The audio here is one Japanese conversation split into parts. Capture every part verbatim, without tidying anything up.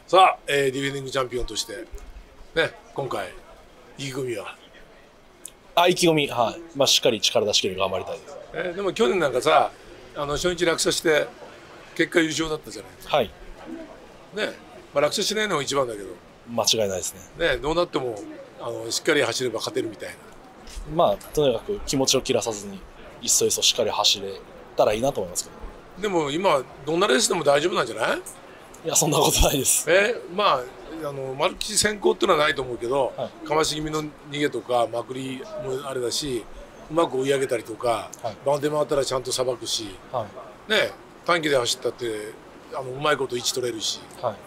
さあ、えー、ディフェンディングチャンピオンとして、ね、今回、意気込みはあ、意気込み、はい、まあ、しっかり力出し切れる頑張りたいです。 えー、でも去年なんかさ、あの初日落車して、結果優勝だったじゃない。 はい。 ね、まあ、落車しないのが一番だけど、 間違いないですね。 ね、どうなってもあのしっかり走れば勝てるみたいな。 まあ、とにかく気持ちを切らさずに、いっそいっそしっかり走れたらいいなと思いますけど。 でも今、どんなレースでも大丈夫なんじゃない？ いや、そんなことないです。 えまあ、あの丸吉先行っていうのはないと思うけど、 はい、 かまし気味の逃げとかまくりもあれだし、うまく追い上げたりとか、はい、バンで回ったらちゃんとさばくし、はい、ね、短期で走ったってあのうまいこと位置取れるし、はい、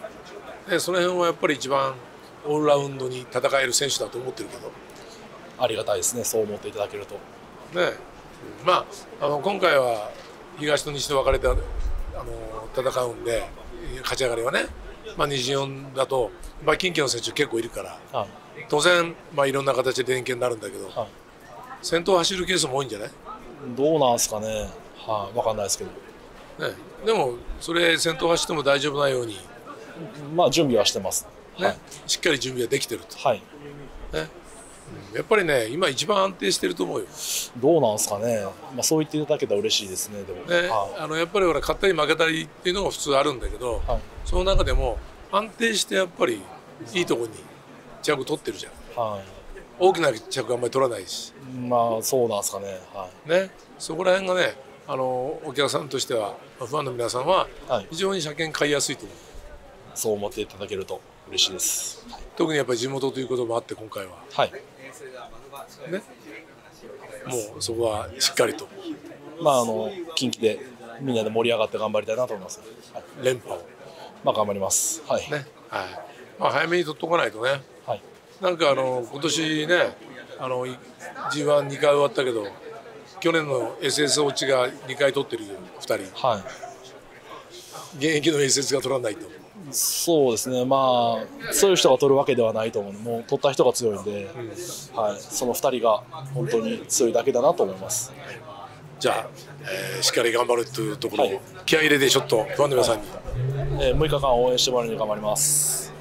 ね、その辺はやっぱり一番オールラウンドに戦える選手だと思ってるけど。 ありがたいですね、そう思っていただけると。 ね、まあ、あの今回は東と西と分かれてあの戦うんで、勝ち上がりはね、まあ、西日本だと、まあ、近畿の選手結構いるから、はい、当然、まあ、いろんな形で連携になるんだけど、はい、先頭走るケースも多いんじゃない？ どうなんですかね、はい、分かんないですけど、 ね、でもそれ先頭走っても大丈夫なように、 まあ準備はしてます、 ね、はい、しっかり準備はできてると、はい、ね、やっぱりね、今一番安定してると思うよ。 どうなんですかね、まあ、そう言っていただけたら嬉しいですね。でもね、 はい、あのやっぱりほら勝ったり負けたりっていうのが普通あるんだけど、はい、その中でも安定してやっぱりいいところに着取ってるじゃん、はい、大きな着あんまり取らないし、 まあそうなんですかね、はい、 ね、そこら辺がね、あのお客さんとしては、ファンの皆さんは非常に車検買いやすいと思う、はい、 そう思っていただけると嬉しいです、はい、 特にやっぱり地元ということもあって今回は、はい、ね、もうそこはしっかりと、 まああの近畿でみんなで盛り上がって頑張りたいなと思います、 はい、連覇を、 まあ、頑張ります、はい、 ね、はい、まあ、早めに取っとかないとね、はい、なんかあの今年ね、あの ジーワンに 回終わったけど、去年の エスエス 落ちがにかい取ってるよふたり、はい、現役の エスエス が取らないと。 そうですね、まあそういう人が取るわけではないと思うので、もう取った人が強いんで、うん、はい、そのふたりが本当に強いだけだなと思います。 じゃあ、えー、しっかり頑張るというところを、はい、気合い入れてちょっとファンの皆さんに、 はい、えー、むいかかん応援してもらうように頑張ります。